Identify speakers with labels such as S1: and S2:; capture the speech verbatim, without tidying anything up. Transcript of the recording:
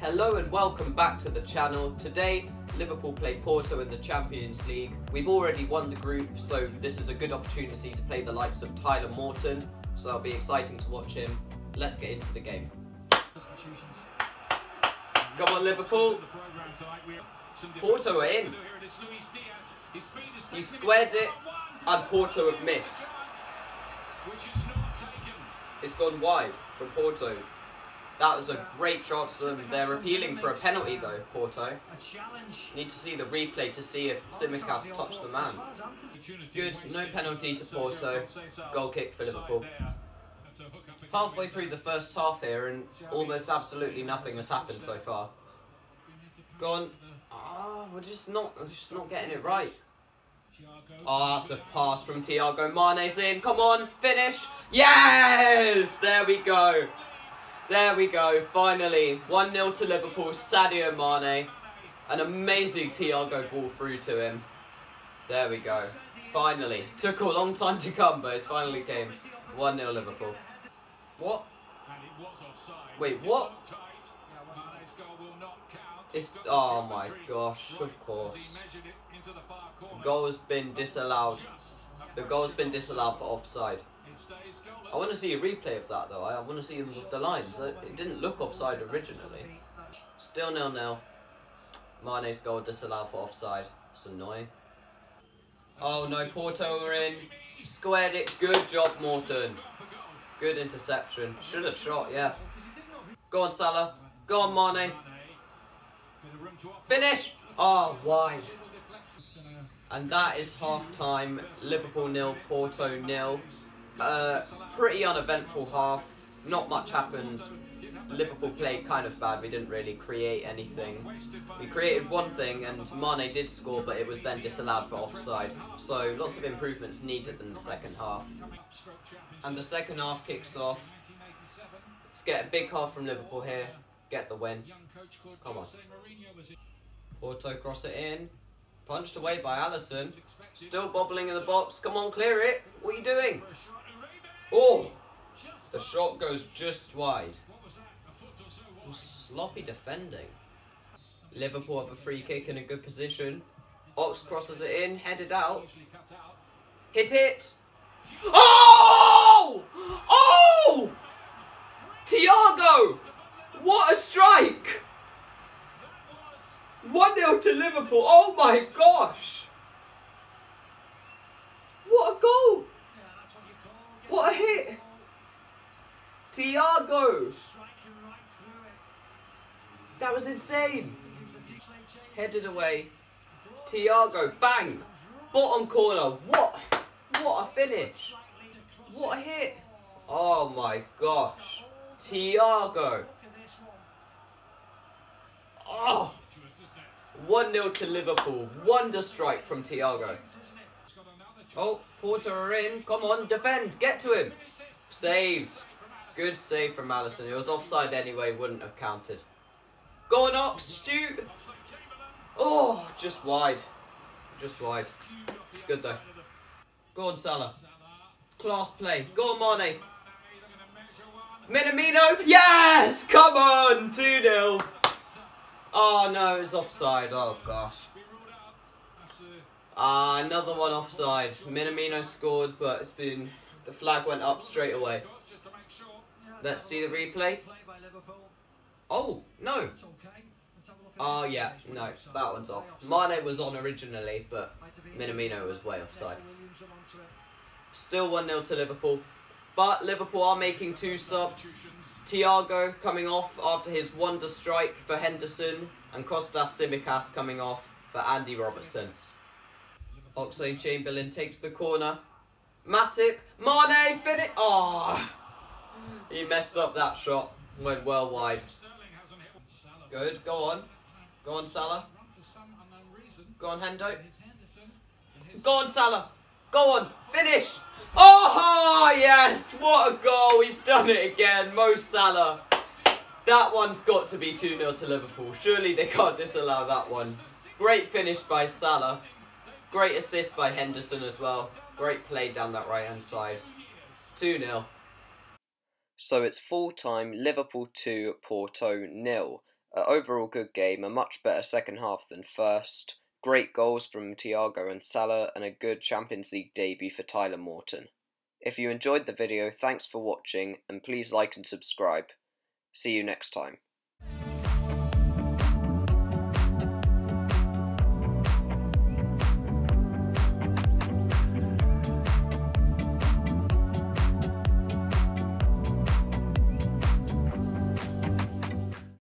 S1: Hello and welcome back to the channel. Today, Liverpool play Porto in the Champions League. We've already won the group, so this is a good opportunity to play the likes of Tyler Morton, so it'll be exciting to watch him. Let's get into the game. Come on, Liverpool. Porto are in. He squared it, and Porto have missed. It's gone wide from Porto. That was a great chance for them. They're appealing for a penalty though, Porto. Need to see the replay to see if Tsimikas touched the man. Good, no penalty to Porto. Goal kick for Liverpool. Halfway through the first half here and almost absolutely nothing has happened so far. Gone. Ah, oh, we're just not, we're just not getting it right. Oh, that's a pass from Thiago. Mane's in. Come on, finish. Yes! There we go. There we go, finally. one nil to Liverpool, Sadio Mane. An amazing Thiago ball through to him. There we go. Finally. Took a long time to come, but it finally came. one nil Liverpool. What? Wait, what? It's, oh my gosh, of course. The goal has been disallowed. The goal has been disallowed for offside. I want to see a replay of that though. I want to see them with the lines. It didn't look offside originally. Still nil nil. Mane's goal disallowed for offside. It's annoying. Oh no, Porto are in. Squared it. Good job, Morton. Good interception. Should have shot, yeah. Go on, Salah. Go on, Mane. Finish. Oh, wide. And that is half time. Liverpool nil, Porto nil. Uh, pretty uneventful half. Not much happens. Liverpool played kind of bad. We didn't really create anything. We created one thing and Mane did score, but it was then disallowed for offside. So lots of improvements needed in the second half. And the second half kicks off. Let's get a big half from Liverpool here. Get the win. Come on. Porto cross it in. Punched away by Alisson. Still bobbling in the box. Come on, clear it. What are you doing? Oh! The shot goes just wide. Sloppy defending. Liverpool have a free kick in a good position. Ox crosses it in, headed out. Hit it! Oh! Oh! Thiago! What a strike! one nil to Liverpool. Oh my gosh! What a goal! What a hit! Thiago! That was insane! Headed away. Thiago, bang! Bottom corner. What? What a finish! What a hit! Oh my gosh! Thiago! Oh! one nil to Liverpool. Wonder strike from Thiago. Oh, Porto are in. Come on, defend. Get to him. Saved. Good save from Alisson. It was offside anyway, wouldn't have counted. Go on, Ox. Shoot. Oh, just wide. Just wide. It's good though. Go on, Salah. Class play. Go on, Mane. Minamino. Yes! Come on. two nil. Oh no, it's offside. Oh gosh. Ah, uh, another one offside. Minamino scored, but it's been the flag went up straight away. Let's see the replay. Oh no. Oh yeah, no, that one's off. Mane was on originally, but Minamino was way offside. Still one nil to Liverpool, but Liverpool are making two subs. Thiago coming off after his wonder strike for Henderson, and Kostas Tsimikas coming off for Andy Robertson. Oxlade-Chamberlain takes the corner. Matip, Mane, finish. Oh, he messed up that shot. Went well wide. Good, go on. Go on, Salah. Go on, Hendo. Go on, Salah. Go on, finish. Oh, yes! What a goal! He's done it again. Mo Salah. That one's got to be two nil to Liverpool. Surely they can't disallow that one. Great finish by Salah. Great assist by Henderson as well. Great play down that right-hand side. two nil. So it's full time, Liverpool two, Porto nil. An overall good game, a much better second half than first, great goals from Thiago and Salah, and a good Champions League debut for Tyler Morton. If you enjoyed the video, thanks for watching, and please like and subscribe. See you next time.